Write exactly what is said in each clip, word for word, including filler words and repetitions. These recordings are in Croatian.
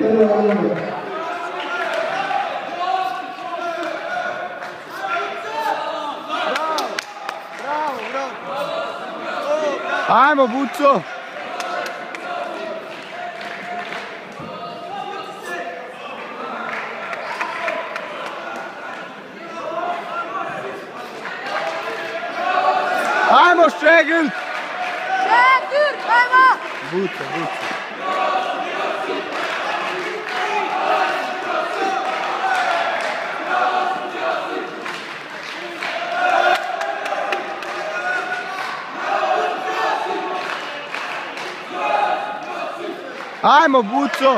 Ajmo, Buco! Ajmo, Šegl! Šegl, ajmo! Buco, Buco. Ajmo, Buco!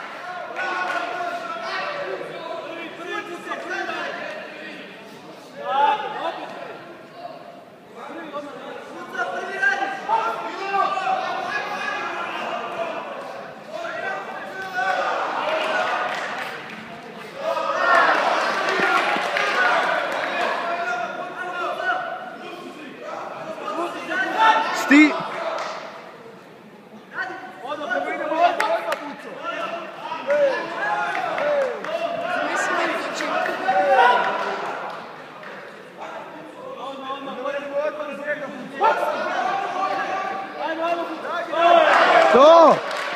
Sti... To!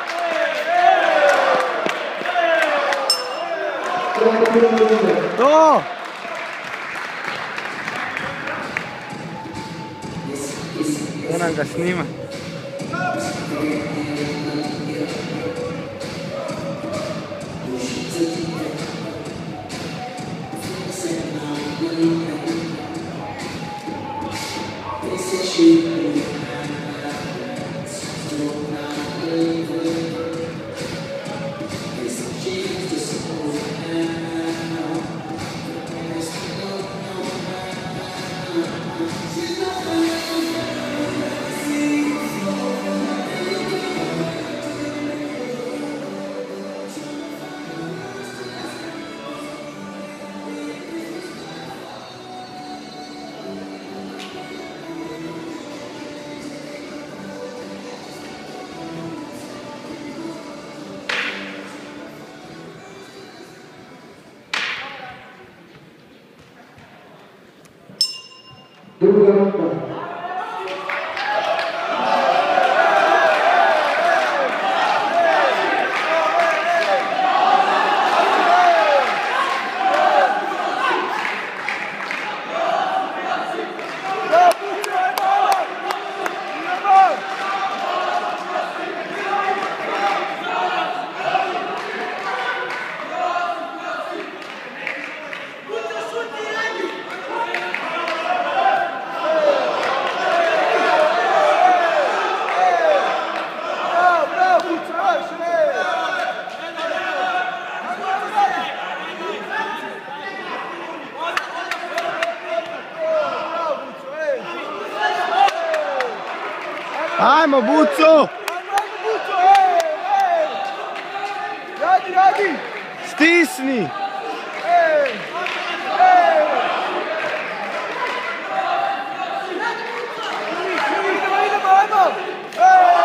To! Moram ga snimat. Druga ruka. Ajmo, Buco! Ajmo, Buco, ej, ej! Radi, radi! Stisni! Ej! Ej! Idemo, idemo, ajmo! Ej!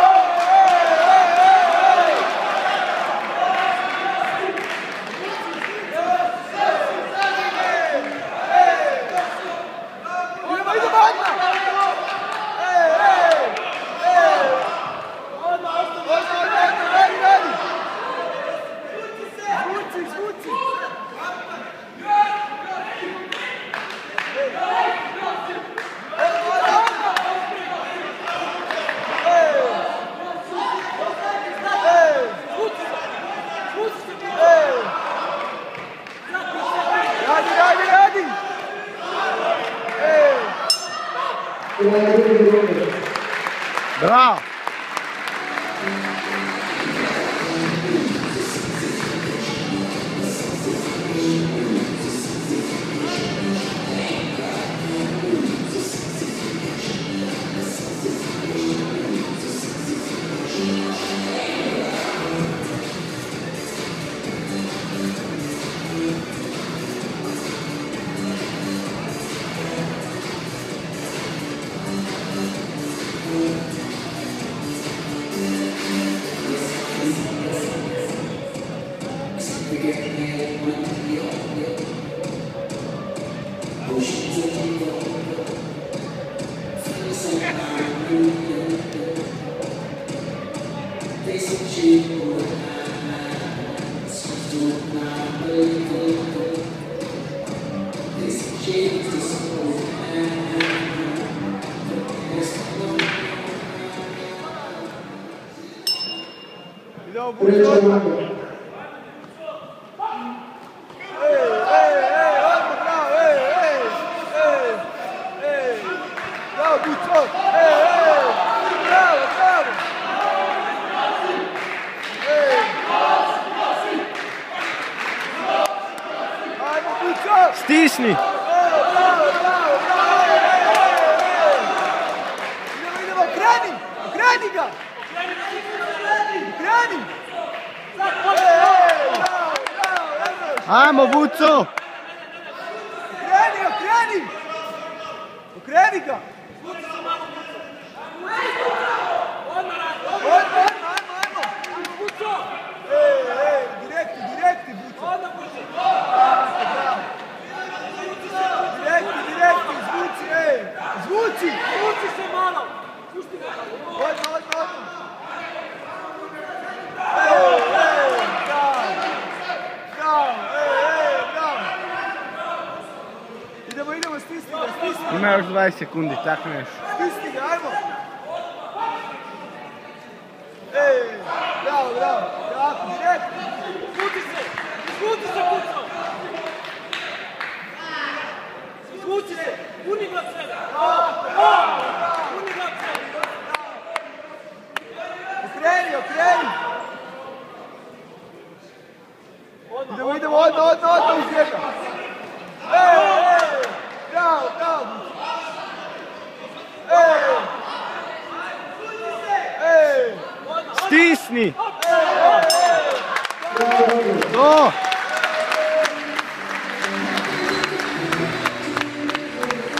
Bravo! Idemo Buco odmah. Ej, ej, ej, odmah, bravo, ej, ej, ej, ej. Bravo Buco, ej, ej, bravo, bravo. Ej. Ajmo Buco. Stisni. Bravo, bravo, bravo, bravo, ej, ej, ej. Idemo, idemo, kreni, kreni ga. Kreni. Ej, ej, bravo, bravo, Emroš. Ajmo, Buco. Okreni, okreni! Okreni ga! Odmah, odmah, ajmo, ajmo! Ej, ej, direkti, direkti, Buco! Tako, bravo! Direkti, direkti, zvuci, ej! Zvuci! Pusti se malo! Odmah, odmah, odmah! Ej, ej, bravo! Bravo, ej, ej, bravo! Idemo, idemo, stisni ga, stisni ga! Ima još dvadeset sekundi, tako nešto. Stisni ga, ajmo! Ej, bravo, bravo, tako, direktno! Izvuci se! Izvuci se, Buco! Izvuci se! Puni ga od sebe! Puni ga od sebe! Okreni, okreni! Idemo, idemo, odmah, odmah, odmah uz njega! Ej, ej, bravo, bravo! Ej! Ej! Stisni. Ej, ej, ej! To.